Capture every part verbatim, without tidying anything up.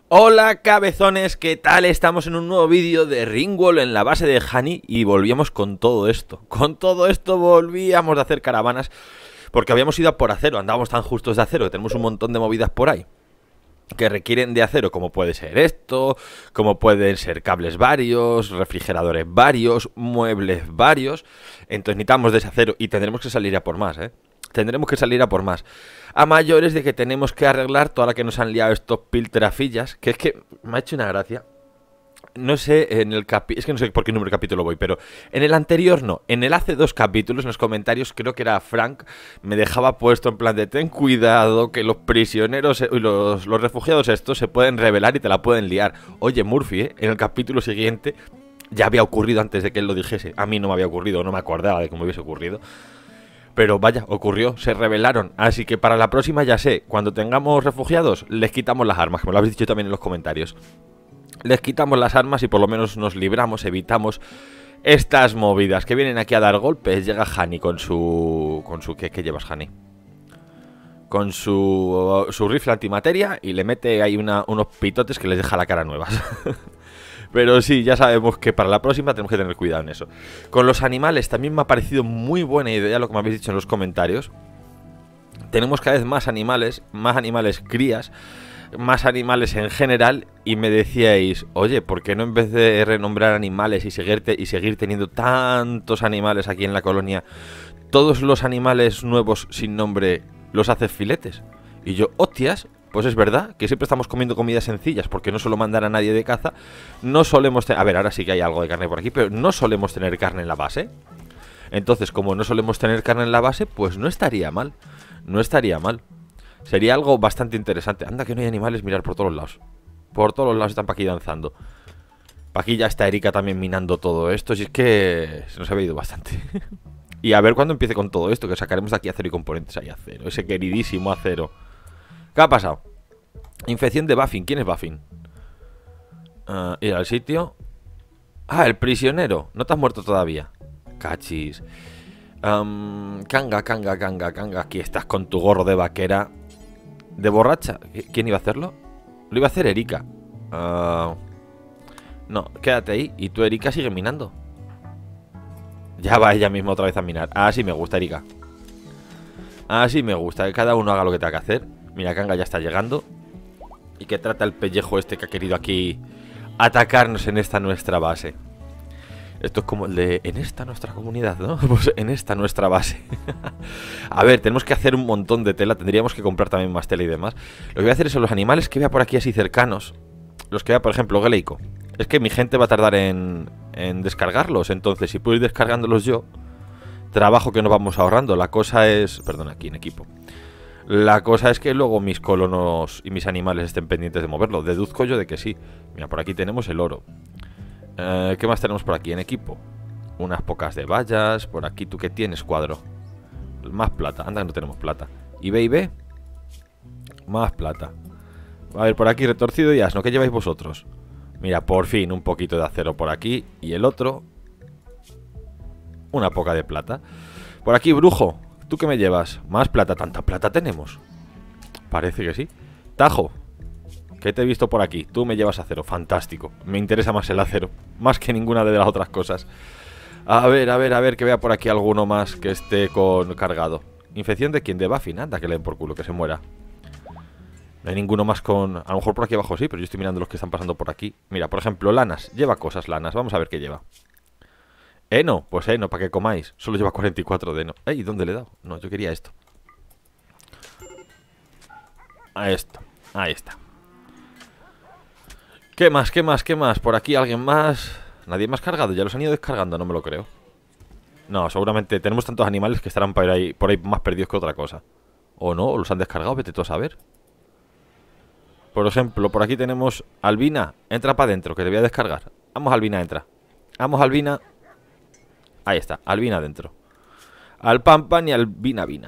Hola cabezones, ¿qué tal? Estamos en un nuevo vídeo de Ringwall en la base de Honey y volvíamos con todo esto. Con todo esto volvíamos de hacer caravanas porque habíamos ido a por acero, andábamos tan justos de acero que tenemos un montón de movidas por ahí que requieren de acero, como puede ser esto, como pueden ser cables varios, refrigeradores varios, muebles varios. Entonces necesitamos de ese acero y tendremos que salir a por más, ¿eh? Tendremos que salir a por más. A mayores de que tenemos que arreglar toda la que nos han liado estos piltrafillas. Que es que me ha hecho una gracia. No sé en el capítulo, es que no sé por qué número de capítulo voy, pero en el anterior no. En el hace dos capítulos, en los comentarios, creo que era Frank, me dejaba puesto en plan de ten cuidado que los prisioneros y los, los refugiados estos se pueden rebelar y te la pueden liar. Oye, Murphy, ¿eh? En el capítulo siguiente ya había ocurrido antes de que él lo dijese. A mí no me había ocurrido, no me acordaba de cómo hubiese ocurrido. Pero vaya, ocurrió, se rebelaron. Así que para la próxima ya sé, cuando tengamos refugiados, les quitamos las armas, que me lo habéis dicho también en los comentarios. Les quitamos las armas y por lo menos nos libramos, evitamos estas movidas que vienen aquí a dar golpes. Llega Honey con su... ¿Con su qué, qué llevas, Honey? Con su, su rifle antimateria y le mete ahí una, unos pitotes que les deja la cara nuevas. Pero sí, ya sabemos que para la próxima tenemos que tener cuidado en eso. Con los animales también me ha parecido muy buena idea lo que me habéis dicho en los comentarios. Tenemos cada vez más animales, más animales crías, más animales en general. Y me decíais, oye, ¿por qué no en vez de renombrar animales y seguirte, y seguir teniendo tantos animales aquí en la colonia, todos los animales nuevos sin nombre los haces filetes? Y yo, hostias, pues es verdad que siempre estamos comiendo comidas sencillas porque no suelo mandar a nadie de caza. No solemos tener... A ver, ahora sí que hay algo de carne por aquí, pero no solemos tener carne en la base. Entonces, como no solemos tener carne en la base, pues no estaría mal. No estaría mal. Sería algo bastante interesante. Anda que no hay animales, mirar por todos lados. Por todos los lados están pa' aquí danzando. Pa' aquí ya está Erika también minando todo esto. Si es que se nos había ido bastante. Y a ver cuándo empiece con todo esto, que sacaremos de aquí acero y componentes ahí acero. Ese queridísimo acero. ¿Qué ha pasado? Infección de Buffin. ¿Quién es Buffin? Uh, ir al sitio. Ah, el prisionero. No te has muerto todavía. Cachis. um, Kanga, Kanga, Kanga, Kanga. Aquí estás con tu gorro de vaquera. ¿De borracha? ¿Quién iba a hacerlo? Lo iba a hacer Erika. uh, No, quédate ahí. Y tú, Erika, sigue minando. Ya va ella misma otra vez a minar. Así me gusta, Erika. Así me gusta, que cada uno haga lo que tenga que hacer. Mira, Kanga ya está llegando. Y que trata el pellejo este que ha querido aquí atacarnos en esta nuestra base. Esto es como el de en esta nuestra comunidad, ¿no? Pues en esta nuestra base. A ver, tenemos que hacer un montón de tela. Tendríamos que comprar también más tela y demás. Lo que voy a hacer es a los animales que vea por aquí así cercanos. Los que vea, por ejemplo, Gleico. Es que mi gente va a tardar en, en descargarlos. Entonces, si puedo ir descargándolos yo, trabajo que nos vamos ahorrando. La cosa es... Perdón, aquí en equipo. La cosa es que luego mis colonos y mis animales estén pendientes de moverlo. Deduzco yo de que sí. Mira, por aquí tenemos el oro. eh, ¿Qué más tenemos por aquí en equipo? Unas pocas de vallas. Por aquí, ¿tú qué tienes, cuadro? Más plata, anda que no tenemos plata. ¿Y B y B? Más plata. A ver, por aquí retorcido y asno. ¿Qué lleváis vosotros? Mira, por fin un poquito de acero por aquí. Y el otro, una poca de plata. Por aquí, brujo. ¿Tú qué me llevas? Más plata. ¿Tanta plata tenemos? Parece que sí. Tajo, ¿qué te he visto por aquí? Tú me llevas acero. Fantástico. Me interesa más el acero. Más que ninguna de las otras cosas. A ver, a ver, a ver, que vea por aquí alguno más que esté con cargado. ¿Infección de quién? De Buffy. Anda, que le den por culo, que se muera. No hay ninguno más con... A lo mejor por aquí abajo sí, pero yo estoy mirando los que están pasando por aquí. Mira, por ejemplo, Lanas. Lleva cosas, Lanas. Vamos a ver qué lleva. Heno, pues heno, para que comáis. Solo lleva cuarenta y cuatro de heno. ¡Ey! ¿Dónde le he dado? No, yo quería esto. A esto, ahí está. ¿Qué más? ¿Qué más? ¿Qué más? Por aquí alguien más. Nadie más cargado, ya los han ido descargando, no me lo creo. No, seguramente tenemos tantos animales que estarán por ahí, por ahí más perdidos que otra cosa. O no, o los han descargado, vete tú a saber. Por ejemplo, por aquí tenemos Albina, entra para adentro, que te voy a descargar. Vamos, Albina, entra. Vamos, Albina. Ahí está, Albina adentro. Al pan pan y Albina vina.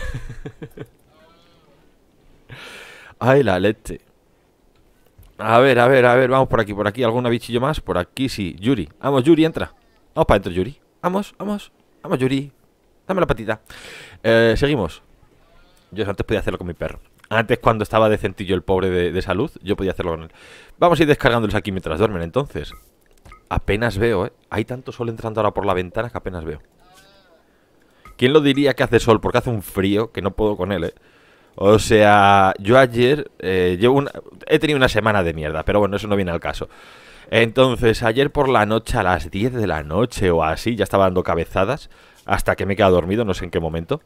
Ay, la leche. A ver, a ver, a ver, vamos por aquí, por aquí. ¿Alguna bichillo más? Por aquí sí, Yuri. Vamos, Yuri, entra. Vamos para adentro, Yuri. Vamos, vamos, vamos, Yuri. Dame la patita. eh, Seguimos. Yo antes podía hacerlo con mi perro. Antes, cuando estaba decentillo el pobre de, de salud, yo podía hacerlo con él. Vamos a ir descargándolos aquí mientras duermen, entonces. Apenas veo, ¿eh? Hay tanto sol entrando ahora por la ventana que apenas veo. ¿Quién lo diría que hace sol? Porque hace un frío que no puedo con él, ¿eh? O sea, yo ayer eh, llevo una, he tenido una semana de mierda, pero bueno, eso no viene al caso. Entonces, ayer por la noche, a las diez de la noche o así, ya estaba dando cabezadas, hasta que me he quedado dormido, no sé en qué momento.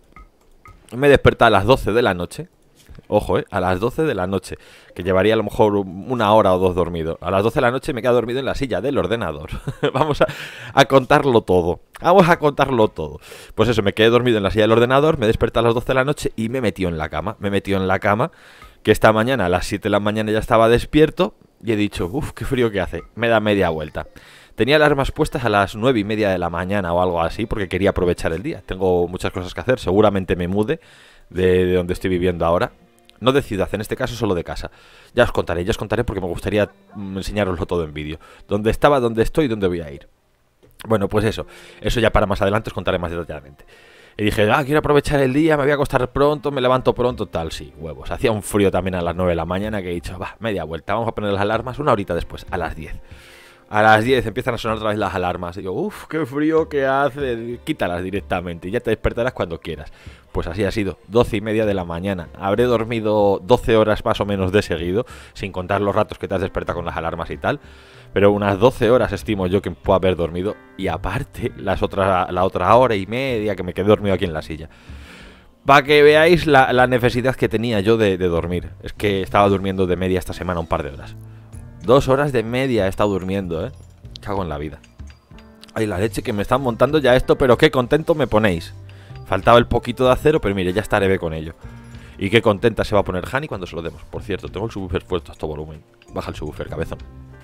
Me desperté a las doce de la noche. Ojo, eh, a las doce de la noche, que llevaría a lo mejor una hora o dos dormido. A las doce de la noche me quedo dormido en la silla del ordenador. Vamos a, a contarlo todo. Vamos a contarlo todo. Pues eso, me quedé dormido en la silla del ordenador, me desperté a las doce de la noche y me metí en la cama. Me metí en la cama, que esta mañana a las siete de la mañana ya estaba despierto y he dicho, uff, qué frío que hace. Me da media vuelta. Tenía alarmas puestas a las nueve y media de la mañana o algo así, porque quería aprovechar el día. Tengo muchas cosas que hacer, seguramente me mude de, de donde estoy viviendo ahora. No de ciudad, en este caso solo de casa. Ya os contaré, ya os contaré porque me gustaría mm, enseñaroslo todo en vídeo. Dónde estaba, dónde estoy y dónde voy a ir. Bueno, pues eso. Eso ya para más adelante os contaré más detalladamente. Y dije, ah, quiero aprovechar el día, me voy a acostar pronto, me levanto pronto, tal, sí, huevos. Hacía un frío también a las nueve de la mañana que he dicho, va, media vuelta, vamos a poner las alarmas una horita después, a las diez. A las diez empiezan a sonar otra vez las alarmas. Y yo, uff, qué frío que hace. Quítalas directamente y ya te despertarás cuando quieras. Pues así ha sido, doce y media de la mañana. Habré dormido doce horas más o menos de seguido, sin contar los ratos que te has despertado con las alarmas y tal. Pero unas doce horas estimo yo que puedo haber dormido. Y aparte, las otras, la otra hora y media que me quedé dormido aquí en la silla. Para que veáis la, la necesidad que tenía yo de, de dormir. Es que estaba durmiendo de media esta semana un par de horas. Dos horas de media he estado durmiendo, ¿eh? Cago en la vida. Ay, la leche que me están montando ya esto, pero qué contento me ponéis. Faltaba el poquito de acero, pero mire, ya estaré con ello. Y qué contenta se va a poner Hani cuando se lo demos. Por cierto, tengo el subwoofer puesto a todo volumen. Baja el subwoofer, cabezón.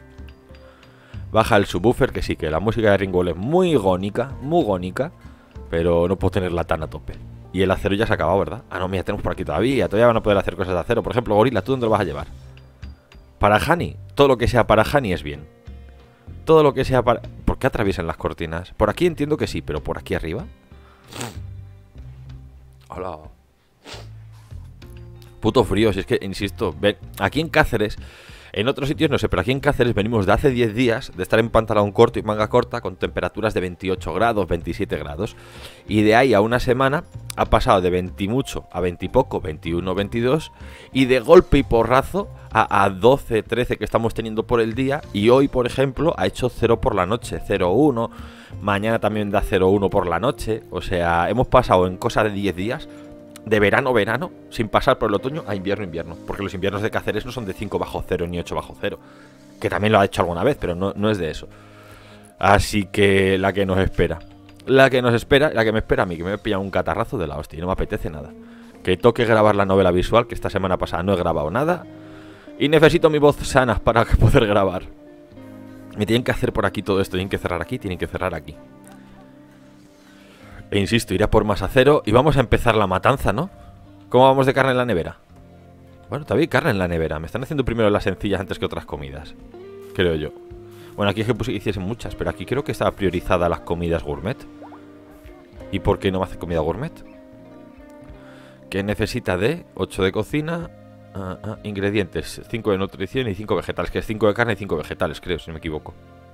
Baja el subwoofer, que sí, que la música de Ringwall es muy gónica, muy gónica, pero no puedo tenerla tan a tope. Y el acero ya se ha acabado, ¿verdad? Ah, no, mira, tenemos por aquí todavía. Todavía van a poder hacer cosas de acero. Por ejemplo, Gorila, ¿tú dónde lo vas a llevar? Para Hani, todo lo que sea para Hani es bien. Todo lo que sea para... ¿Por qué atraviesan las cortinas? Por aquí entiendo que sí, pero por aquí arriba... Hola. Puto frío, si es que, insisto, ven, aquí en Cáceres, en otros sitios no sé, pero aquí en Cáceres venimos de hace diez días de estar en pantalón corto y manga corta con temperaturas de veintiocho grados, veintisiete grados. Y de ahí a una semana ha pasado de veinte mucho a veinte y poco, veintiuno, veintidós. Y de golpe y porrazo a, a doce, trece que estamos teniendo por el día. Y hoy, por ejemplo, ha hecho cero por la noche, cero coma uno. Mañana también da cero coma uno por la noche. O sea, hemos pasado en cosa de diez días de verano verano, sin pasar por el otoño, a invierno invierno. Porque los inviernos de Cáceres no son de cinco bajo cero ni ocho bajo cero. Que también lo ha hecho alguna vez, pero no, no es de eso. Así que la que nos espera. La que nos espera, la que me espera a mí, que me he pillado un catarrazo de la hostia y no me apetece nada. Que toque grabar la novela visual, que esta semana pasada no he grabado nada. Y necesito mi voz sana para poder grabar. Me tienen que hacer por aquí todo esto, tienen que cerrar aquí, tienen que cerrar aquí. E insisto, iré a por más acero y vamos a empezar la matanza, ¿no? ¿Cómo vamos de carne en la nevera? Bueno, todavía hay carne en la nevera. Me están haciendo primero las sencillas antes que otras comidas, creo yo. Bueno, aquí es que hiciesen muchas, pero aquí creo que estaba priorizada las comidas gourmet. ¿Y por qué no me hace comida gourmet? Que necesita de ocho de cocina, uh, uh, ingredientes, cinco de nutrición y cinco vegetales. Que es cinco de carne y cinco vegetales, creo, si no me equivoco.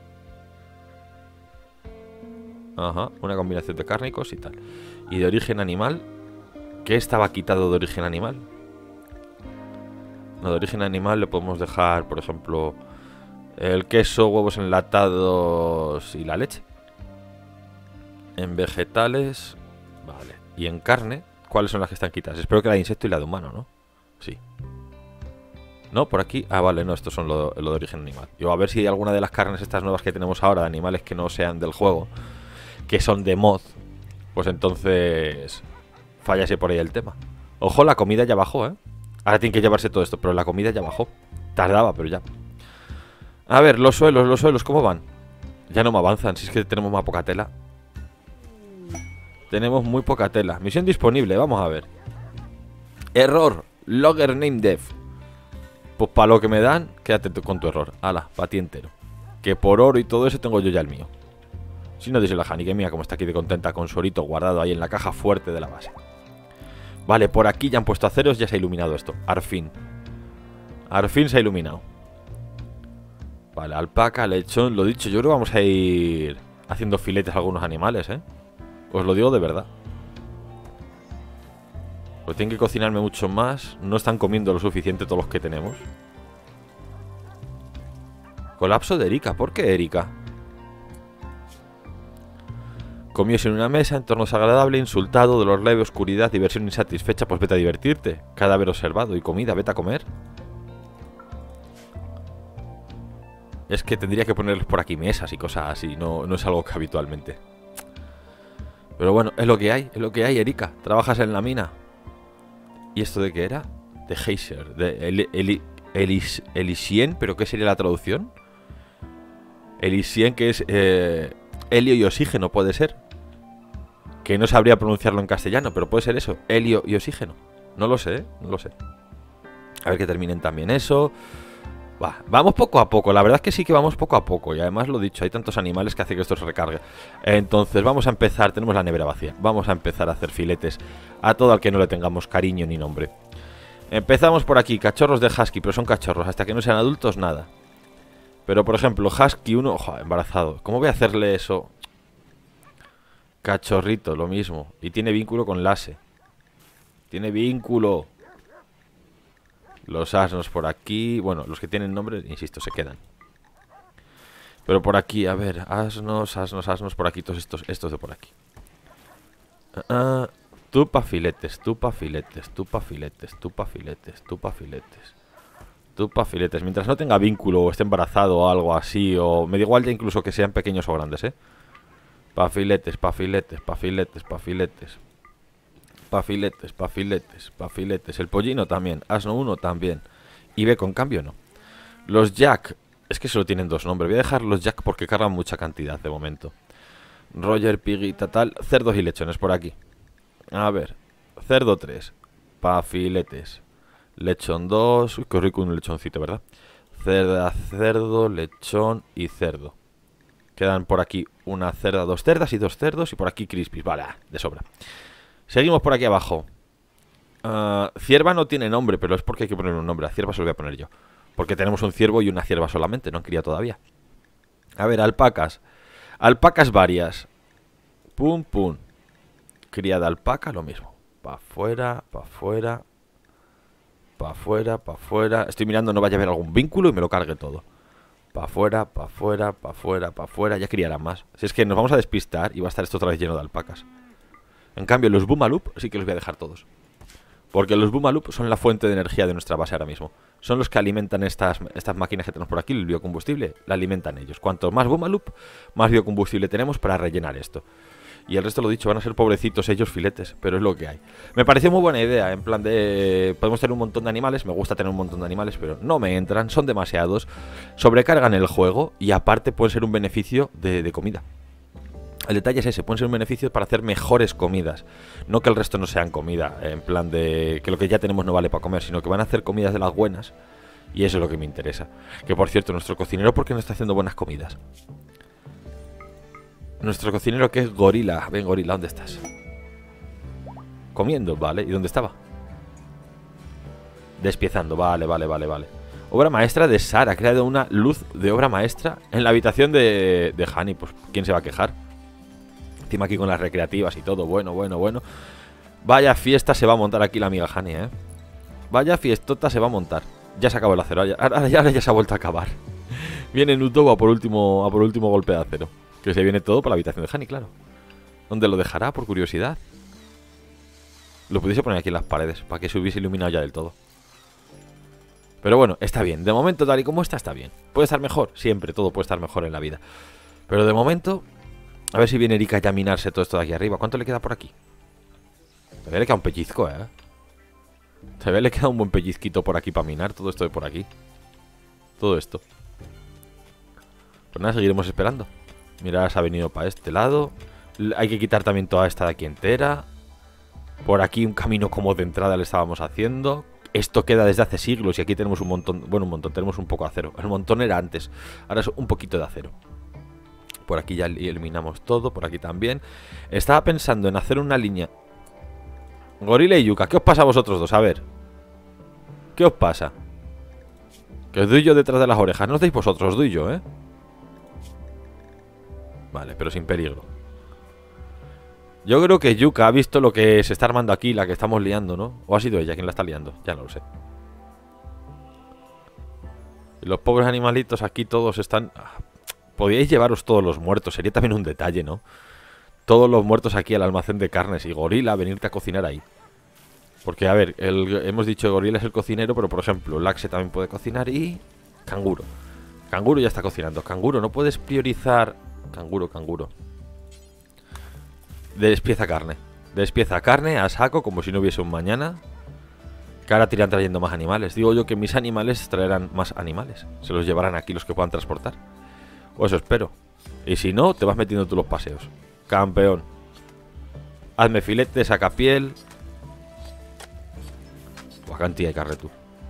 Ajá, una combinación de cárnicos y tal. Y de origen animal. ¿Qué estaba quitado de origen animal? No, de origen animal le podemos dejar, por ejemplo, el queso, huevos enlatados y la leche. En vegetales, vale. Y en carne, ¿cuáles son las que están quitadas? Espero que la de insecto y la de humano, ¿no? Sí. No, por aquí. Ah, vale, no, estos son lo, lo de origen animal. Yo a ver si hay alguna de las carnes estas nuevas que tenemos ahora, de animales que no sean del juego, que son de mod, pues entonces fallase por ahí el tema. Ojo, la comida ya bajó, ¿eh? Ahora tiene que llevarse todo esto, pero la comida ya bajó. Tardaba, pero ya. A ver, los suelos, los suelos, ¿cómo van? Ya no me avanzan, si es que tenemos más poca tela. Tenemos muy poca tela. Misión disponible, vamos a ver. Error, logger name dev. Pues para lo que me dan, quédate con tu error. Ala, para ti entero. Que por oro y todo eso tengo yo ya el mío. Si no, dice la Hani, que mía como está aquí de contenta con su orito guardado ahí en la caja fuerte de la base. Vale, por aquí ya han puesto aceros, ya se ha iluminado esto. Al fin. Al fin se ha iluminado. Vale, alpaca, lechón, lo dicho, yo creo que vamos a ir haciendo filetes a algunos animales, ¿eh? Os lo digo de verdad. Pues tienen que cocinarme mucho más. No están comiendo lo suficiente todos los que tenemos. Colapso de Erika. ¿Por qué Erika? Comióse en una mesa, entorno desagradable, insultado, dolor leve, oscuridad, diversión insatisfecha. Pues vete a divertirte. Cadáver observado y comida, vete a comer. Es que tendría que ponerles por aquí mesas y cosas así. No, no es algo que habitualmente. Pero bueno, es lo que hay. Es lo que hay, Erika. Trabajas en la mina. ¿Y esto de qué era? De Geyser. De Eli, Eli, Elis, Elisien. ¿Pero qué sería la traducción? Elisien, que es eh, helio y oxígeno, puede ser. Que no sabría pronunciarlo en castellano, pero puede ser eso. Helio y oxígeno. No lo sé, ¿eh? No lo sé. A ver que terminen también eso. Bah, vamos poco a poco, la verdad es que sí que vamos poco a poco. Y además lo dicho, hay tantos animales que hace que esto se recargue. Entonces vamos a empezar, tenemos la nevera vacía. Vamos a empezar a hacer filetes a todo al que no le tengamos cariño ni nombre. Empezamos por aquí, cachorros de husky, pero son cachorros, hasta que no sean adultos nada. Pero por ejemplo, husky uno, ojo, embarazado. ¿Cómo voy a hacerle eso? Cachorrito, lo mismo. Y tiene vínculo con Lase. Tiene vínculo. Los asnos por aquí. Bueno, los que tienen nombre, insisto, se quedan. Pero por aquí, a ver, asnos, asnos, asnos, por aquí, todos estos, estos de por aquí. Uh, uh, tú pa' filetes, tú pa' filetes, tú pa' filetes, tú pa' filetes, tú pa' filetes. Tú pa' filetes. Mientras no tenga vínculo o esté embarazado o algo así, o me da igual ya incluso que sean pequeños o grandes, ¿eh? Pa' filetes, pa' filetes, pa' filetes, pa' filetes. Pa' filetes, pa' filetes, pa' filetes. El pollino también, asno uno también. Y B con cambio no. Los jack, es que solo tienen dos nombres. Voy a dejar los jack porque cargan mucha cantidad de momento. Roger, Piguita, tal. Cerdos y lechones por aquí. A ver, cerdo tres. Pa' filetes. Lechón dos. Uy, qué rico un lechoncito, ¿verdad? Cerda, cerdo, lechón y cerdo. Quedan por aquí una cerda, dos cerdas y dos cerdos. Y por aquí crispies, vale, de sobra. Seguimos por aquí abajo. uh, Cierva no tiene nombre, pero es porque hay que poner un nombre. A cierva se lo voy a poner yo, porque tenemos un ciervo y una cierva solamente. No han criado todavía. A ver, alpacas. Alpacas varias. Pum, pum. Criada alpaca, lo mismo. Pa' afuera, pa' afuera. Pa' afuera, pa' afuera. Estoy mirando, no vaya a haber algún vínculo y me lo cargue todo. Pa' afuera, pa' afuera, pa' afuera, pa' afuera. Ya criarán más. Si es que nos vamos a despistar y va a estar esto otra vez lleno de alpacas. En cambio, los Boomaloop sí que los voy a dejar todos. Porque los Boomaloop son la fuente de energía de nuestra base ahora mismo. Son los que alimentan estas, estas máquinas que tenemos por aquí, el biocombustible, la alimentan ellos. Cuanto más Boomaloop, más biocombustible tenemos para rellenar esto. Y el resto, lo dicho, van a ser pobrecitos ellos filetes, pero es lo que hay. Me pareció muy buena idea, en plan de... Podemos tener un montón de animales, me gusta tener un montón de animales, pero no me entran, son demasiados. Sobrecargan el juego y aparte pueden ser un beneficio de, de comida. El detalle es ese, pueden ser un beneficio para hacer mejores comidas. No que el resto no sean comida, en plan de que lo que ya tenemos no vale para comer, sino que van a hacer comidas de las buenas. Y eso es lo que me interesa. Que por cierto, nuestro cocinero, ¿por qué no está haciendo buenas comidas? Nuestro cocinero, que es Gorila. Ven, Gorila, ¿dónde estás? Comiendo, vale. ¿Y dónde estaba? Despiezando, vale, vale, vale, vale. Obra maestra de Sara, ha creado una luz de obra maestra en la habitación de, de Hani. Pues, ¿quién se va a quejar? Encima aquí con las recreativas y todo, bueno, bueno, bueno. Vaya fiesta se va a montar aquí la amiga Hani, ¿eh? Vaya fiestota se va a montar. Ya se acabó el acero, ahora ya, ya se ha vuelto a acabar. Viene Nutobo a por último, a por último golpe de acero. Que se viene todo por la habitación de Hani, claro. ¿Dónde lo dejará, por curiosidad? Lo pudiese poner aquí en las paredes, para que se hubiese iluminado ya del todo. Pero bueno, está bien. De momento, tal y como está, está bien. ¿Puede estar mejor? Siempre, todo puede estar mejor en la vida. Pero de momento... A ver si viene Erika ya a minarse todo esto de aquí arriba. ¿Cuánto le queda por aquí? Todavía le queda un pellizco, ¿eh? Todavía le queda un buen pellizquito por aquí para minar. Todo esto de por aquí. Todo esto. Pues nada, seguiremos esperando. Mirad, se ha venido para este lado. Hay que quitar también toda esta de aquí entera. Por aquí un camino como de entrada le estábamos haciendo. Esto queda desde hace siglos y aquí tenemos un montón. Bueno, un montón, tenemos un poco de acero. El montón era antes, ahora es un poquito de acero. Por aquí ya eliminamos todo, por aquí también. Estaba pensando en hacer una línea. Gorila y yuca. ¿Qué os pasa a vosotros dos? A ver. ¿Qué os pasa? Que os doy yo detrás de las orejas. No os deis vosotros, os doy yo, ¿eh? Vale, pero sin peligro. Yo creo que Yuka ha visto lo que se está armando aquí, la que estamos liando, ¿no? ¿O ha sido ella quien la está liando? Ya no lo sé. Y los pobres animalitos aquí todos están... Podríais llevaros todos los muertos. Sería también un detalle, ¿no? Todos los muertos aquí al almacén de carnes. Y Gorila, venirte a cocinar ahí. Porque, a ver, el, hemos dicho que Gorila es el cocinero, pero por ejemplo, Laxe también puede cocinar y... Canguro. Canguro ya está cocinando. Canguro, no puedes priorizar... Canguro, canguro. Despieza carne. Despieza carne a saco como si no hubiese un mañana. Que ahora tiran trayendo más animales. Digo yo que mis animales traerán más animales. Se los llevarán aquí los que puedan transportar. O eso espero. Y si no, te vas metiendo tú los paseos. Campeón. Hazme filete, saca piel. Buah, cantidad de carne tú.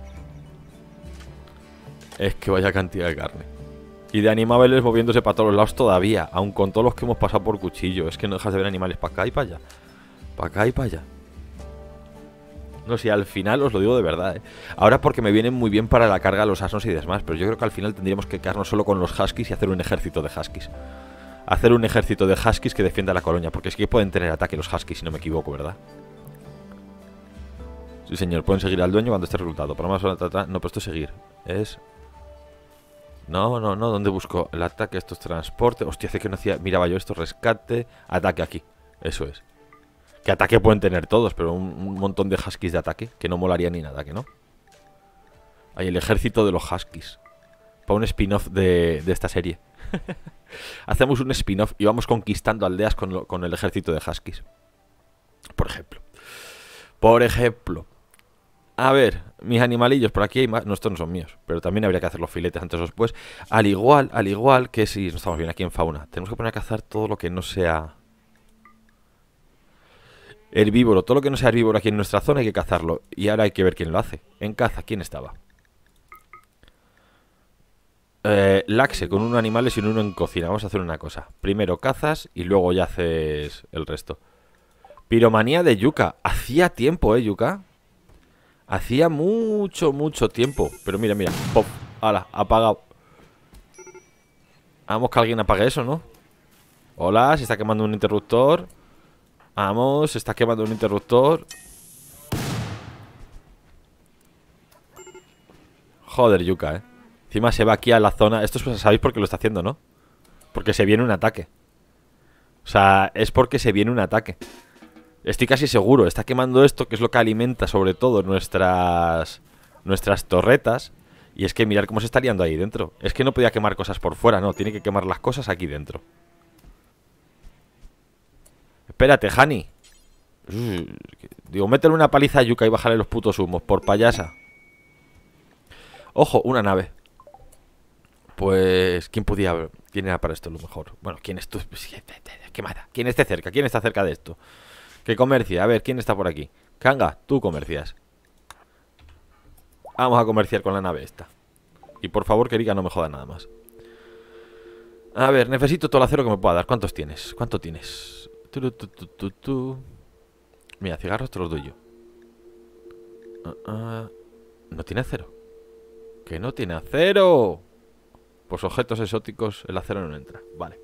Es que vaya cantidad de carne. Y de animales moviéndose para todos los lados todavía. Aun con todos los que hemos pasado por cuchillo. Es que no dejas de ver animales para acá y para allá. Para acá y para allá. No sé, al final os lo digo de verdad, ¿eh? Ahora porque me vienen muy bien para la carga los asnos y demás. Pero yo creo que al final tendríamos que quedarnos solo con los huskies y hacer un ejército de huskies. Hacer un ejército de huskies que defienda la colonia. Porque es que pueden tener ataque los huskies, si no me equivoco, ¿verdad? Sí, señor, pueden seguir al dueño cuando esté reclutado. Por lo menos, no, pero esto es seguir. Es... No, no, no, ¿dónde busco? El ataque, esto es transporte. Hostia, hace que no hacía... Miraba yo esto, rescate. Ataque aquí, eso es. Que ataque pueden tener todos, pero un, un montón de huskies de ataque. Que no molaría ni nada, que no. Hay el ejército de los huskies. Para un spin-off de, de esta serie. Hacemos un spin-off y vamos conquistando aldeas con, lo, con el ejército de huskies. Por ejemplo. Por ejemplo. A ver, mis animalillos, por aquí hay más. No, estos no son míos, pero también habría que hacer los filetes antes o después. Al igual, al igual que si no estamos bien aquí en fauna, tenemos que poner a cazar todo lo que no sea herbívoro. Todo lo que no sea herbívoro aquí en nuestra zona hay que cazarlo. Y ahora hay que ver quién lo hace. En caza, ¿quién estaba? Eh, Laxe con uno en animales y uno en cocina. Vamos a hacer una cosa. Primero cazas y luego ya haces el resto. Piromanía de Yuka. Hacía tiempo, ¿eh, Yuka? Hacía mucho, mucho tiempo. Pero mira, mira, pop, ala, apagado. Vamos que alguien apague eso, ¿no? Hola, se está quemando un interruptor. Vamos, se está quemando un interruptor. Joder, Yuka, eh. Encima se va aquí a la zona. Esto es, sabéis por qué lo está haciendo, ¿no? Porque se viene un ataque. O sea, es porque se viene un ataque. Estoy casi seguro, está quemando esto, que es lo que alimenta sobre todo nuestras nuestras torretas. Y es que mirad cómo se está liando ahí dentro. Es que no podía quemar cosas por fuera, no, tiene que quemar las cosas aquí dentro. Espérate, Hani. Digo, métele una paliza a Yuka y bájale los putos humos, por payasa. Ojo, una nave. Pues, ¿quién podía...? ¿Quién era para esto lo mejor? Bueno, ¿quién es tú? ¿Qué mata? ¿Quién esté cerca? ¿Quién está cerca de esto? Que comercia, a ver, ¿quién está por aquí? Kanga, tú comercias. Vamos a comerciar con la nave esta. Y por favor, que Erika no me joda nada más. A ver, necesito todo el acero que me pueda dar. ¿Cuántos tienes? ¿Cuánto tienes? Tu, tu, tu, tu, tu. Mira, cigarros te los doy yo. uh, uh, No tiene acero. ¡Que no tiene acero! Pues objetos exóticos, el acero no entra. Vale.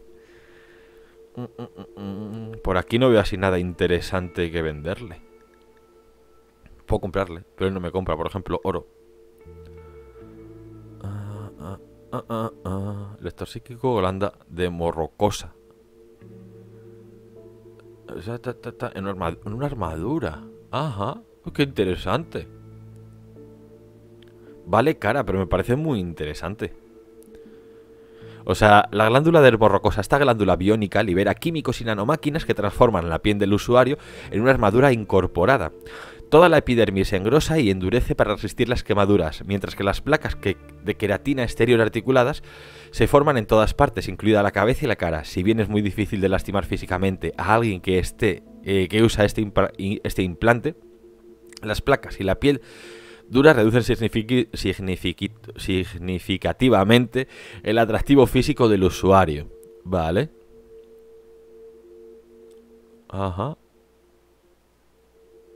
Por aquí no veo así nada interesante que venderle. Puedo comprarle, pero él no me compra. Por ejemplo, oro. ah, ah, ah, ah, ah. Lector psíquico, Holanda de Morrocosa. En una, armad en una armadura. Ajá, qué interesante. Vale cara, pero me parece muy interesante. O sea, la glándula de Morrocosa, esta glándula biónica libera químicos y nanomáquinas que transforman la piel del usuario en una armadura incorporada. Toda la epidermis se engrosa y endurece para resistir las quemaduras, mientras que las placas que, de queratina exterior articuladas se forman en todas partes, incluida la cabeza y la cara. Si bien es muy difícil de lastimar físicamente a alguien que, esté, eh, que usa este, este implante, las placas y la piel dura reducen signific signific significativamente el atractivo físico del usuario. Vale. Ajá.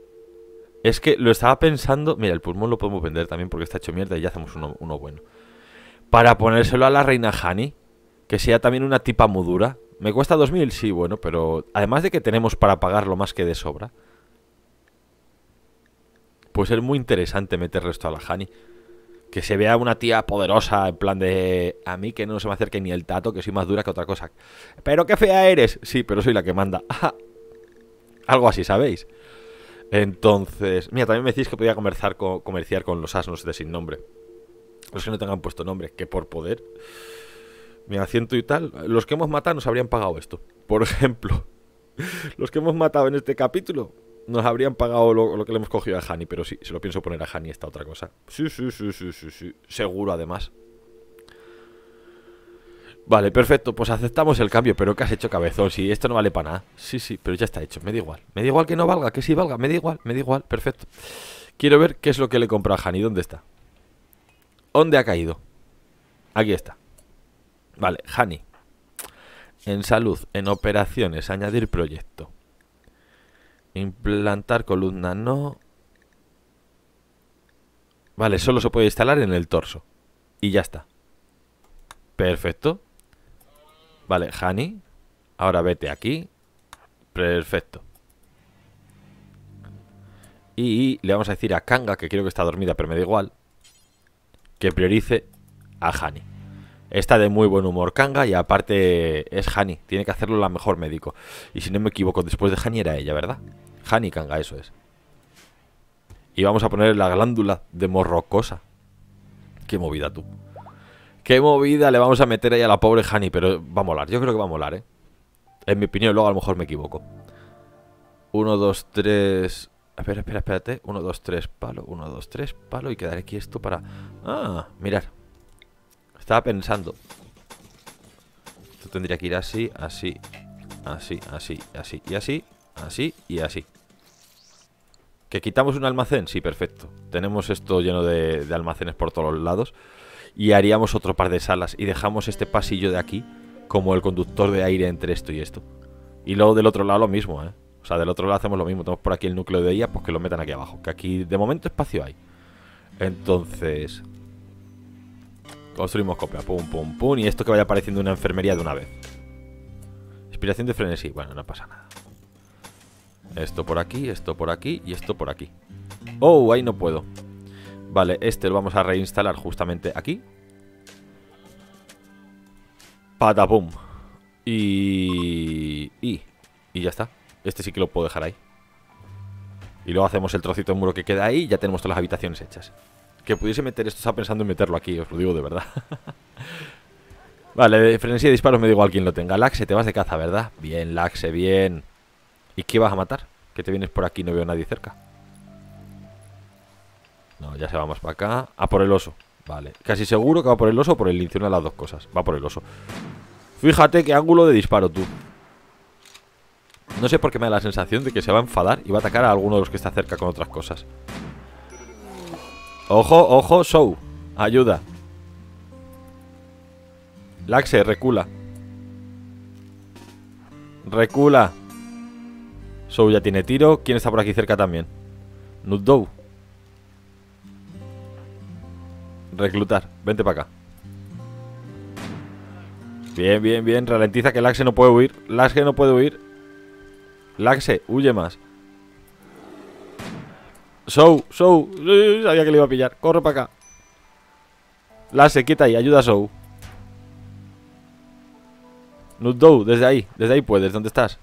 Es que lo estaba pensando. Mira, el pulmón lo podemos vender también porque está hecho mierda y ya hacemos uno, uno bueno. Para ponérselo a la reina Hani, que sea también una tipa muy dura. ¿Me cuesta dos mil? Sí, bueno, pero además de que tenemos para pagarlo más que de sobra, puede ser muy interesante meterle esto a la Hani. Que se vea una tía poderosa, en plan de... A mí que no se me acerque ni el tato, que soy más dura que otra cosa. ¡Pero qué fea eres! Sí, pero soy la que manda. Algo así, ¿sabéis? Entonces... Mira, también me decís que podía comerciar con, comerciar con los asnos de sin nombre. Los que no tengan puesto nombre, que por poder... Mi asiento y tal... Los que hemos matado nos habrían pagado esto. Por ejemplo... Los que hemos matado en este capítulo... Nos habrían pagado lo, lo que le hemos cogido a Hani. Pero sí, se lo pienso poner a Hani esta otra cosa. Sí, sí, sí, sí, sí, sí. Seguro además. Vale, perfecto, pues aceptamos el cambio. Pero ¿qué has hecho, cabezón? Si esto no vale para nada. Sí, sí, pero ya está hecho, me da igual. Me da igual que no valga, que sí valga, me da igual, me da igual, perfecto. Quiero ver qué es lo que le compro a Hani. ¿Dónde está? ¿Dónde ha caído? Aquí está. Vale, Hani. En salud, en operaciones, añadir proyecto. Implantar columna, no. Vale, solo se puede instalar en el torso. Y ya está. Perfecto. Vale, Hani. Ahora vete aquí. Perfecto. Y le vamos a decir a Kanga, que creo que está dormida, pero me da igual, que priorice a Hani. Está de muy buen humor Kanga y aparte es Hani. Tiene que hacerlo la mejor médico. Y si no me equivoco, después de Hani era ella, ¿verdad? Hani Kanga, eso es. Y vamos a poner la glándula de morrocosa. Qué movida, tú. Qué movida le vamos a meter ahí a la pobre Hani. Pero va a molar, yo creo que va a molar, ¿eh? En mi opinión, luego a lo mejor me equivoco. Uno, dos, tres... Espera, espera, espérate. Uno, dos, tres, palo. Uno, dos, tres, palo. Y quedaré aquí esto para... Ah, mirad. Estaba pensando. Esto tendría que ir así, así, así, así, así, y así, así y así. ¿Que quitamos un almacén? Sí, perfecto. Tenemos esto lleno de, de almacenes por todos los lados. Y haríamos otro par de salas. Y dejamos este pasillo de aquí como el conductor de aire entre esto y esto. Y luego del otro lado lo mismo, ¿eh? O sea, del otro lado hacemos lo mismo. Tenemos por aquí el núcleo de I A, pues que lo metan aquí abajo. Que aquí de momento espacio hay. Entonces... Construimos copia, pum, pum, pum. Y esto que vaya apareciendo una enfermería de una vez. Inspiración de frenesí. Bueno, no pasa nada. Esto por aquí, esto por aquí y esto por aquí. Oh, ahí no puedo. Vale, este lo vamos a reinstalar justamente aquí. Patapum. Y... Y... Y ya está. Este sí que lo puedo dejar ahí. Y luego hacemos el trocito de muro que queda ahí y ya tenemos todas las habitaciones hechas. Que pudiese meter esto, estaba pensando en meterlo aquí, os lo digo de verdad. Vale, de frenesí de disparos me da igual quien lo tenga. Laxe, te vas de caza, ¿verdad? Bien, Laxe, bien. ¿Y qué vas a matar? Que te vienes por aquí y no veo a nadie cerca. No, ya se va más para acá. A por el oso. Vale, casi seguro que va por el oso o por el lince, una de las dos cosas. Va por el oso. Fíjate qué ángulo de disparo, tú. No sé por qué me da la sensación de que se va a enfadar y va a atacar a alguno de los que está cerca con otras cosas. Ojo, ojo, Show. Ayuda. Laxe, recula. Recula. Show ya tiene tiro. ¿Quién está por aquí cerca también? Nutdow. Reclutar. Vente para acá. Bien, bien, bien. Ralentiza que Laxe no puede huir. Laxe no puede huir. Laxe, huye más. Show, Show. Sabía que le iba a pillar. Corre para acá. Laxe, quita ahí. Ayuda a Show. Nutdow, desde ahí. Desde ahí puedes. ¿Dónde estás?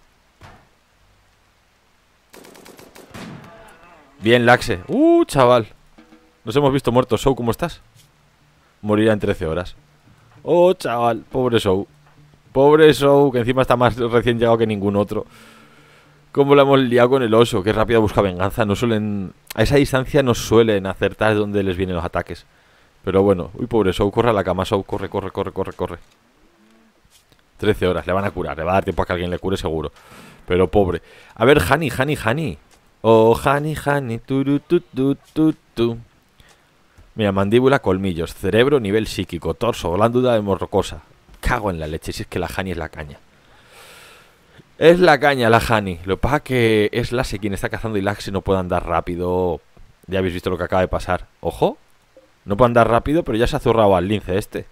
Bien, Laxe. Uh, chaval. Nos hemos visto muertos. Show, ¿cómo estás? Morirá en trece horas. Oh, chaval. Pobre Show. Pobre Show, que encima está más recién llegado que ningún otro. Cómo la hemos liado con el oso. Qué rápido busca venganza. No suelen... A esa distancia no suelen acertar de dónde les vienen los ataques. Pero bueno. Uy, pobre Show. Corre a la cama, Show. Corre, corre, corre, corre, corre. trece horas. Le van a curar. Le va a dar tiempo a que alguien le cure seguro. Pero pobre. A ver, Hani, Hani, Hani. Oh, Hani, Hani. Turu, tu, tu, tu, tu. Mira, mandíbula, colmillos. Cerebro, nivel psíquico. Torso, glándula de morrocosa. Cago en la leche. Si es que la Hani es la caña. Es la caña, la Hani. Lo que pasa es que es Lassie quien está cazando y Laxi no puede andar rápido. Ya habéis visto lo que acaba de pasar. Ojo. No puede andar rápido, pero ya se ha zurrado al lince este.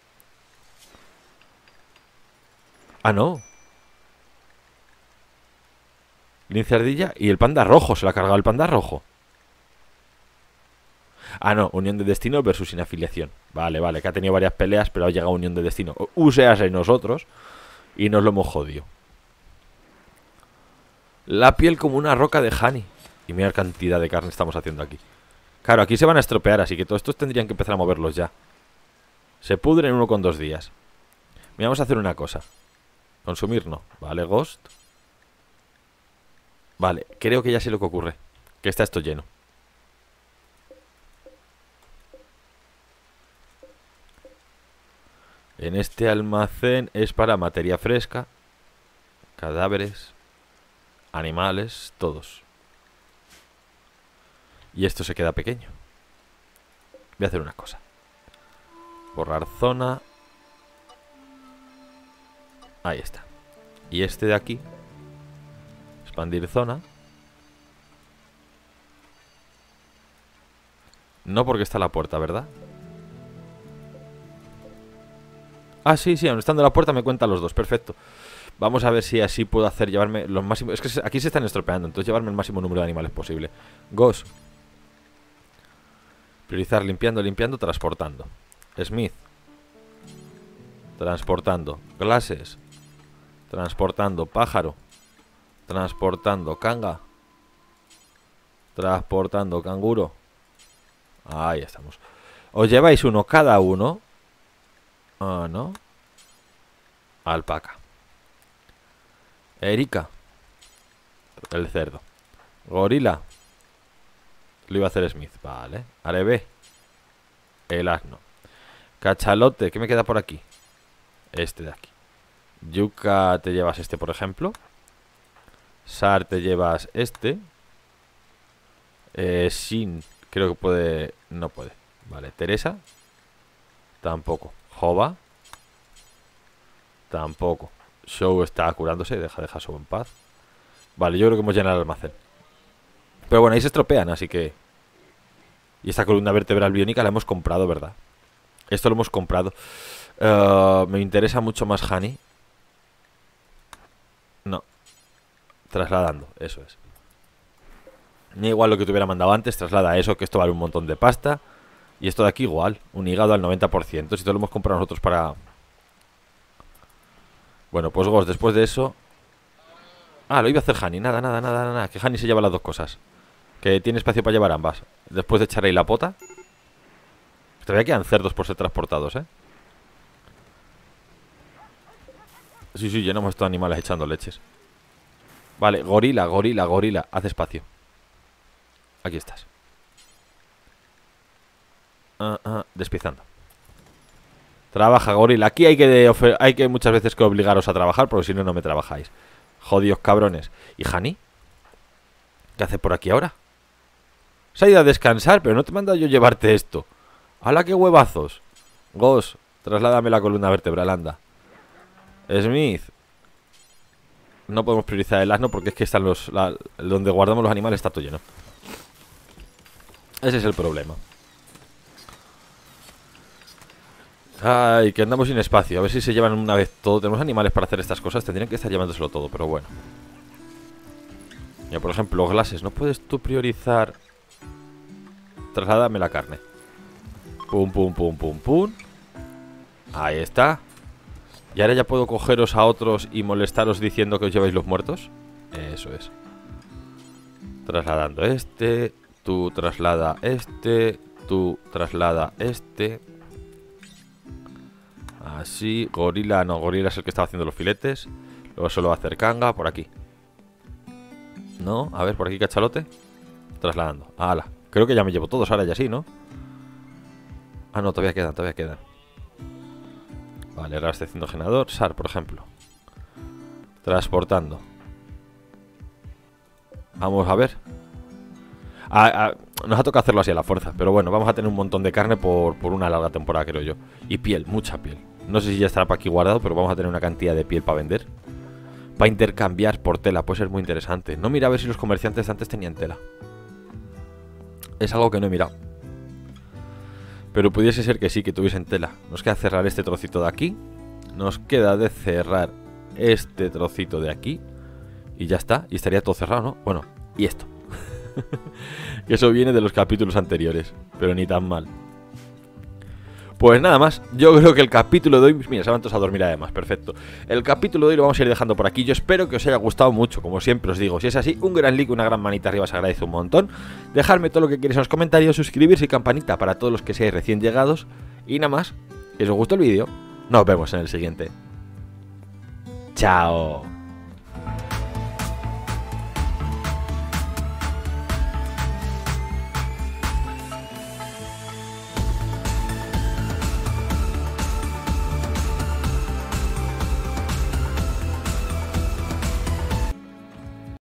Ah, no. Lince ardilla y el panda rojo. Se lo ha cargado el panda rojo. Ah, no. Unión de destino versus inafiliación. Vale, vale. Que ha tenido varias peleas, pero ha llegado a unión de destino. Usease nosotros. Y nos lo hemos jodido. La piel como una roca de Hani. Y mira la cantidad de carne estamos haciendo aquí. Claro, aquí se van a estropear, así que todos estos tendrían que empezar a moverlos ya. Se pudren uno con dos días. Mira, vamos a hacer una cosa. Consumir no. Vale, Ghost. Vale, creo que ya sé lo que ocurre. Que está esto lleno. En este almacén es para materia fresca. Cadáveres. Animales, todos. Y esto se queda pequeño. Voy a hacer una cosa. Borrar zona. Ahí está. Y este de aquí. Expandir zona. No porque está la puerta, ¿verdad? Ah, sí, sí, aún estando la puerta me cuentan los dos, perfecto. Vamos a ver si así puedo hacer llevarme los máximos. Es que aquí se están estropeando, entonces llevarme el máximo número de animales posible. Ghost. Priorizar limpiando, limpiando, transportando. Smith. Transportando. Glasses. Transportando. Pájaro. Transportando. Canga. Transportando. Canguro. Ahí estamos. Os lleváis uno cada uno. Ah, no. Alpaca. Erika. El cerdo. Gorila. Lo iba a hacer Smith. Vale. Arebe. El asno. Cachalote. ¿Qué me queda por aquí? Este de aquí. Yuka, te llevas este, por ejemplo. Sar, te llevas este. Eh, Shin, creo que puede. No puede. Vale. Teresa. Tampoco. Jova. Tampoco. Show está curándose. Deja, deja Show en paz. Vale, yo creo que hemos llenado el almacén. Pero bueno, ahí se estropean, así que... Y esta columna vertebral biónica la hemos comprado, ¿verdad? Esto lo hemos comprado. uh, Me interesa mucho más Hani. No. Trasladando, eso es. Ni igual lo que te hubiera mandado antes. Traslada eso, que esto vale un montón de pasta. Y esto de aquí igual. Un hígado al noventa por ciento. Si todo lo hemos comprado nosotros para... Bueno, pues Ghost, después de eso... Ah, lo iba a hacer Hani. Nada, nada, nada, nada. Que Hani se lleva las dos cosas. Que tiene espacio para llevar ambas. Después de echar ahí la pota. Todavía quedan cerdos por ser transportados, ¿eh? Sí, sí, llenamos estos animales echando leches. Vale, gorila, gorila, gorila. Haz espacio. Aquí estás. Ah, ah, despiezando. Trabaja, gorila. Aquí hay que, hay que muchas veces que obligaros a trabajar, porque si no, no me trabajáis. Jodidos cabrones. ¿Y Hani? ¿Qué hace por aquí ahora? Se ha ido a descansar, pero no te he mandado yo llevarte esto. ¡Hala, qué huevazos! Ghost, trasládame la columna vertebral, anda. Smith. No podemos priorizar el asno porque es que están los... La, donde guardamos los animales está todo lleno. Ese es el problema. Ay, que andamos sin espacio. A ver si se llevan una vez todo. Tenemos animales para hacer estas cosas. Tendrían que estar llevándoselo todo, pero bueno. Mira, por ejemplo, Glasses. ¿No puedes tú priorizar? Trasládame la carne. Pum, pum, pum, pum, pum. Ahí está. Y ahora ya puedo cogeros a otros y molestaros diciendo que os lleváis los muertos. Eso es. Trasladando este. Tú traslada este. Tú traslada este. Así. Gorila, no, gorila es el que estaba haciendo los filetes. Luego solo va a hacer Kanga por aquí. No, a ver, por aquí cachalote. Trasladando. Ala. Creo que ya me llevo todos ahora ya sí, ¿no? Ah, no, todavía quedan, todavía quedan. Vale, reabasteciendo generador. Sar, por ejemplo. Transportando. Vamos a ver. Ah, ah, nos ha tocado hacerlo así a la fuerza. Pero bueno, vamos a tener un montón de carne por, por una larga temporada, creo yo. Y piel, mucha piel. No sé si ya estará para aquí guardado, pero vamos a tener una cantidad de piel para vender. para intercambiar por tela. Puede ser muy interesante. No mira a ver si los comerciantes antes tenían tela. Es algo que no he mirado. Pero pudiese ser que sí, que tuviesen tela. Nos queda cerrar este trocito de aquí. Nos queda de cerrar este trocito de aquí. Y ya está. Y estaría todo cerrado, ¿no? Bueno, y esto. Que eso viene de los capítulos anteriores. Pero ni tan mal. Pues nada más, yo creo que el capítulo de hoy... Mira, se van todos a dormir además, perfecto. El capítulo de hoy lo vamos a ir dejando por aquí. Yo espero que os haya gustado mucho, como siempre os digo. Si es así, un gran like, una gran manita arriba os agradece un montón. Dejadme todo lo que queréis en los comentarios, suscribirse y campanita para todos los que seáis recién llegados. Y nada más, si os gustó el vídeo, nos vemos en el siguiente. Chao.